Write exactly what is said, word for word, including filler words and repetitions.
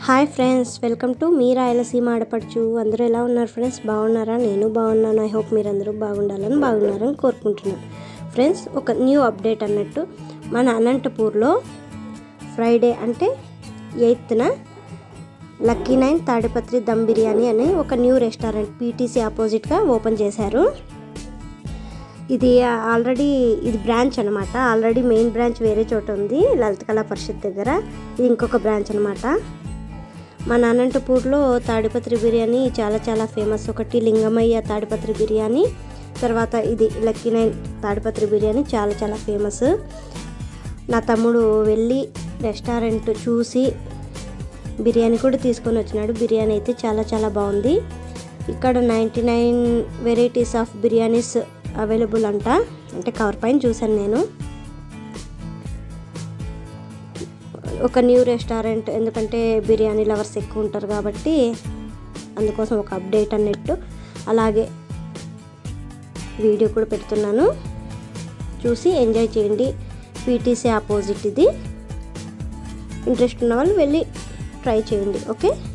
Hi friends, welcome to మీ రాయలసీమ ఆడపడుచు. అందరూ ఎలా ఉన్నారు ఫ్రెండ్స్? బాగున్నారా? నేను బాగున్నాను. ఐ హోప్ మీరందరూ బాగుండాలని బాగున్నారని కోరుకుంటున్నాను. ఫ్రెండ్స్, ఒక న్యూ అప్డేట్ అన్నట్టు మన అనంతపూర్లో ఫ్రైడే అంటే ఎయిత్న లక్కీ నైన్ తాడిపత్రి దమ్ బిర్యానీ అని ఒక న్యూ రెస్టారెంట్ పీటీసీ ఆపోజిట్గా ఓపెన్ చేశారు. ఇది ఆల్రెడీ ఇది బ్రాంచ్ అనమాట. ఆల్రెడీ మెయిన్ బ్రాంచ్ వేరే చోట ఉంది, లలిత కళా పరిషత్ దగ్గర. ఇది ఇంకొక బ్రాంచ్ అనమాట. మన అనంతపూర్లో తాడిపత్రి బిర్యానీ చాలా చాలా ఫేమస్. ఒకటి లింగమయ్య తాడిపత్రి బిర్యానీ, తర్వాత ఇది లక్కీ నైన్ తాడిపత్రి బిర్యానీ చాలా చాలా ఫేమస్. నా తమ్ముడు వెళ్ళి రెస్టారెంట్ చూసి బిర్యానీ కూడా తీసుకొని వచ్చినాడు. బిర్యానీ అయితే చాలా చాలా బాగుంది. ఇక్కడ ninety nine varieties of biryanis available అంట. అంటే కవర్ పైన చూశాను నేను. ఒక న్యూ రెస్టారెంట్, ఎందుకంటే బిర్యానీ లవర్స్ ఎక్కువ ఉంటారు కాబట్టి అందుకోసం ఒక అప్డేట్ అన్నట్టు అలాగే వీడియో కూడా పెడుతున్నాను. చూసి ఎంజాయ్ చేయండి. పీటీసీ ఆపోజిట్ ఇది. ఇంట్రెస్ట్ ఉన్న వాళ్ళు వెళ్ళి ట్రై చేయండి. ఓకే.